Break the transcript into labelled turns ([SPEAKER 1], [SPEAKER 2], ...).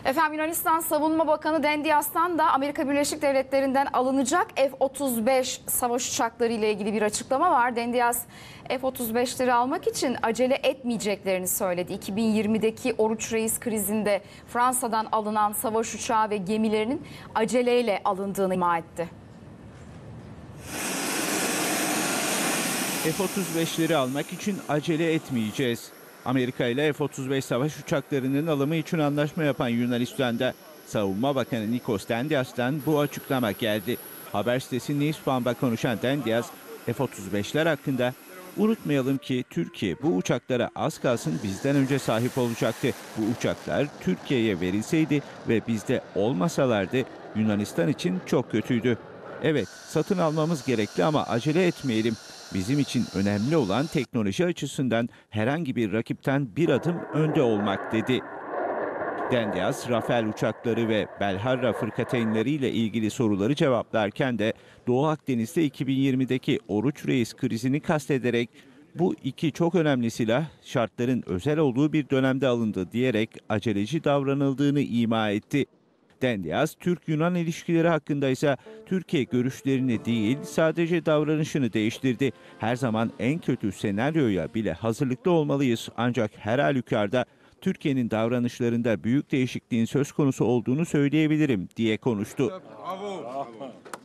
[SPEAKER 1] Efendim, Yunanistan Savunma Bakanı Dendias'tan da Amerika Birleşik Devletleri'nden alınacak F-35 savaş uçakları ile ilgili bir açıklama var. Dendias, F-35'leri almak için acele etmeyeceklerini söyledi. 2020'deki Oruç Reis krizinde Fransa'dan alınan savaş uçağı ve gemilerinin aceleyle alındığını ima etti.
[SPEAKER 2] F-35'leri almak için acele etmeyeceğiz. Amerika ile F-35 savaş uçaklarının alımı için anlaşma yapan Yunanistan'da Savunma Bakanı Nikos Dendias'tan bu açıklama geldi. Haber sitesi Newspan'da konuşan Dendias, F-35'ler hakkında "Unutmayalım ki Türkiye bu uçaklara az kalsın bizden önce sahip olacaktı. Bu uçaklar Türkiye'ye verilseydi ve bizde olmasalardı Yunanistan için çok kötüydü. Evet, satın almamız gerekli ama acele etmeyelim. Bizim için önemli olan teknoloji açısından herhangi bir rakipten bir adım önde olmak" dedi. Dendias, Rafael uçakları ve Belharra fırkateynleri ile ilgili soruları cevaplarken de Doğu Akdeniz'de 2020'deki Oruç Reis krizini kastederek "Bu iki çok önemli silah şartların özel olduğu bir dönemde alındı" diyerek aceleci davranıldığını ima etti. Dendias, Türk-Yunan ilişkileri hakkında ise Türkiye görüşlerini değil sadece davranışını değiştirdi. "Her zaman en kötü senaryoya bile hazırlıklı olmalıyız ancak her halükarda Türkiye'nin davranışlarında büyük değişikliğin söz konusu olduğunu söyleyebilirim" diye konuştu.